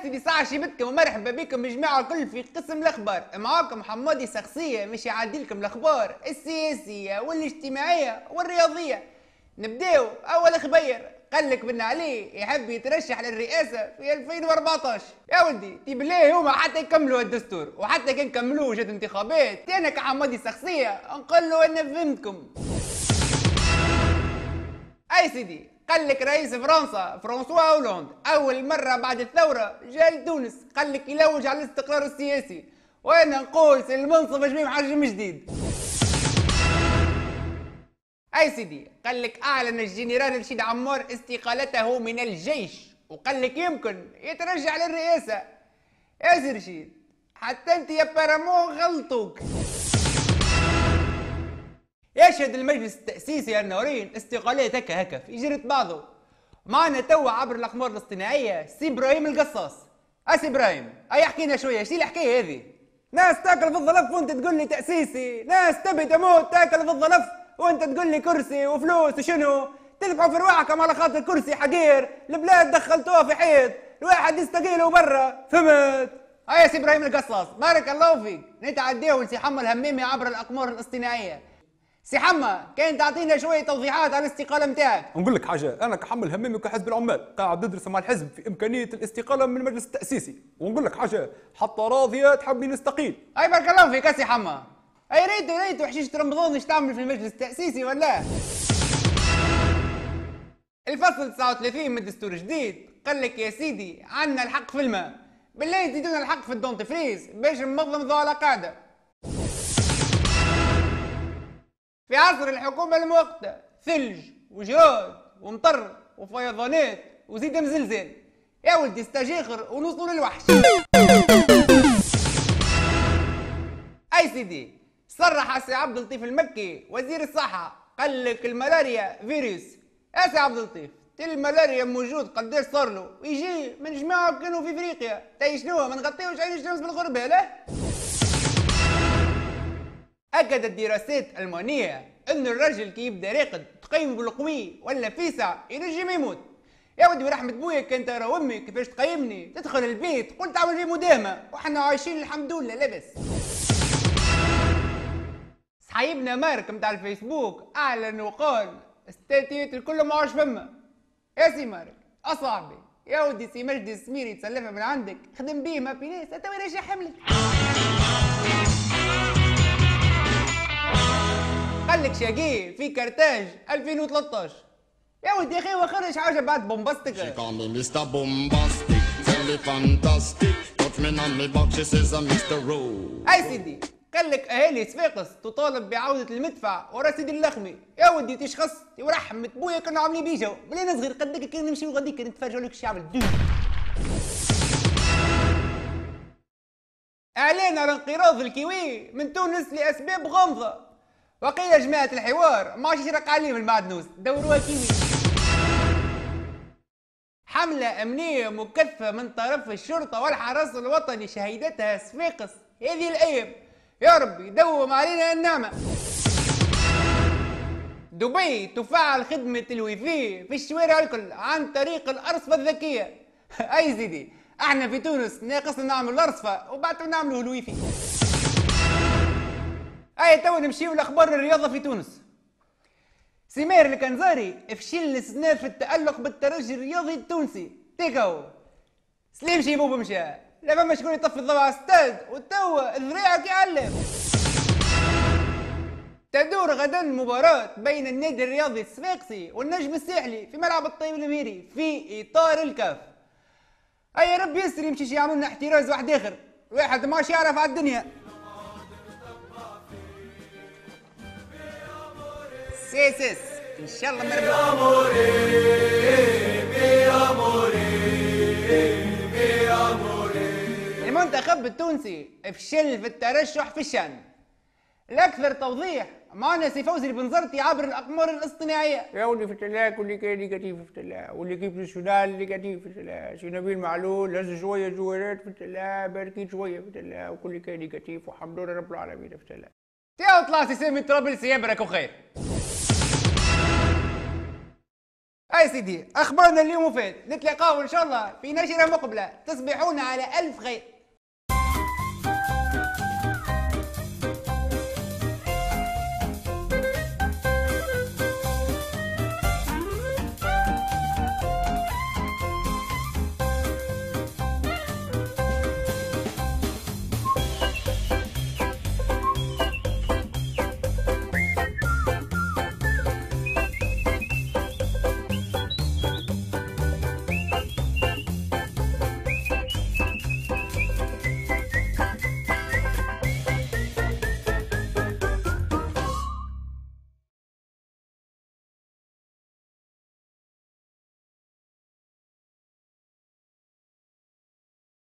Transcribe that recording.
سيدي ساعة شيبتكم ومرحبا بكم جماعة الكل في قسم الأخبار. معاكم حمادي شخصية مش يعديلكم الأخبار السياسية والاجتماعية والرياضية. نبداو أول خبير. قالك بن علي يحب يترشح للرئاسة في 2014. يا ولدي بالله هما حتى يكملوا الدستور وحتى كان كملوه جات انتخابات أنا كحمادي شخصية نقول له أنا فهمتكم. أي سيدي قالك رئيس فرنسا فرانسوا هولاند أول مرة بعد الثورة جاء لتونس قالك يلوج على الاستقرار السياسي وأنا نقول سي المنصب جميع محجم جديد. أي سيدي قالك أعلن الجنرال رشيد عمار استقالته من الجيش وقالك يمكن يترشح للرئاسة. يا سي رشيد حتى أنت يا بارامون غلطوك. يشهد المجلس التأسيسي النورين استقالات هكا في جرة بعضه. معنا توا عبر الأقمار الاصطناعية سي إبراهيم القصاص. أسي إبراهيم أي احكينا شوية شي الحكاية هذه؟ ناس تاكل في الظلف وأنت تقول لي تأسيسي، ناس تبي تموت تاكل في الظلف وأنت تقول لي كرسي وفلوس وشنو؟ تذبحوا في رواحكم على خاطر كرسي حقير، البلاد دخلتوها في حيط، الواحد يستقيل برا، فهمت؟ يا سي إبراهيم القصاص بارك الله فيك، نتعديه لسي حمى الهميمي عبر الأقمار الاصطناعية. سي حما كان تعطينا شويه توضيحات على الاستقاله نتاعك. نقول لك حاجه، انا كحمل هميمي وكحزب العمال قاعد ندرس مع الحزب في امكانيه الاستقاله من المجلس التاسيسي، ونقول لك حاجه حتى راضيه تحبني نستقيل. اي بارك الله فيك سي حما. اي ريتو حشيشه رمضان ايش تعمل في المجلس التاسيسي ولا؟ الفصل 39 من الدستور الجديد قال لك يا سيدي عندنا الحق في الماء، بالله يزيدونا الحق في الدونتفريز باش نمضمضوا على قاعده. في عصر الحكومة المؤقتة ثلج وجراد ومطر وفيضانات وزيد مزلزل. يا ولدي استجيخر ونوصلوا للوحش. أي سيدي صرح سي عبد اللطيف المكي وزير الصحة قال لك الملاريا فيروس. يا سي عبد اللطيف الملاريا موجود قداش صار له؟ يجي من جماعة كانوا في افريقيا، تاي شنو ما نغطيوش عين الشمس بالغربة لا؟ أكدت دراسات ألمانية أن الرجل كي يبدا راقد تقيمه بالقوي ولا فيسع ينجم يموت. يا ودي ورحمة بويا كان ترى أمي كيفاش تقيمني تدخل البيت قلت تعمل لي مداهمة وإحنا عايشين الحمد لله لاباس. صحيبنا مارك متاع الفيسبوك أعلن وقال ستاتيات الكل ما عادش فما. يا سي مارك أصاحبي يا ودي سي مجدي السميري تسلفها من عندك خدم بيه ما في ناس أنت وين راجع حملك. قالك شاقي في كرتاج 2013. يا ولدي يا اخي وخرج حاجه بعد بومباستيك. اي سيدي قالك اهالي صفاقس تطالب بعوده المدفع ورا سيدي اللخمي. يا ودي تشخص ورحمة بويا كانوا عاملين بيجو بلينا صغير قدك كان نمشي وغاديك نتفرجوا لك الشعب الدين. اعلان على انقراض الكيوي من تونس لاسباب غامضه. وقيل جماعة الحوار ما عادش يشرق عليهم المعدنوس دوروها كيوي. حملة أمنية مكثفة من طرف الشرطة والحرس الوطني شهدتها صفاقس هذه الأيام. يا ربي يدوم علينا النعمة. دبي تفعل خدمة الويفي في الشوارع الكل عن طريق الأرصفة الذكية. أي سيدي احنا في تونس ناقصنا نعمل الأرصفة وبعد نعملوا الويفي. اي تو نمشيو لاخبار الرياضه في تونس. سمير الكنزاري فشل الاستئناف في التألق بالترجي الرياضي التونسي. تيكاو سليم شيبوب مشى لا فما شكون يطفي الضوء على الستاد وتوا ذريعك يعلم. تدور غدا مباراة بين النادي الرياضي الصفاقسي والنجم الساحلي في ملعب الطيب المهيري في اطار الكاف. اي رب يسر يمشي يعملوا لنا احتراز واحد اخر واحد ماش يعرف على الدنيا. سيسس ان شاء الله مربوط. المنتخب التونسي فشل في الترشح في الشان. الاكثر توضيح معنا سي فوزي البنزرتي عبر الاقمار الاصطناعيه. يا ولدي في التلاعب واللي كان نيجاتيف في التلاعب واللي كيف ناسيونال نيجاتيف في التلاعب. سي نبيل معلول هز شويه جوارات في التلاعب باركيت شويه في التلاعب وكل كان نيجاتيف والحمد لله رب العالمين في التلاعب. تيا طلع سي سامي طرابلسي يبرك وخير. اي سيدي اخبارنا اليوم وفات، نتلاقاو ان شاء الله في نشرة مقبلة، تصبحون على الف خير.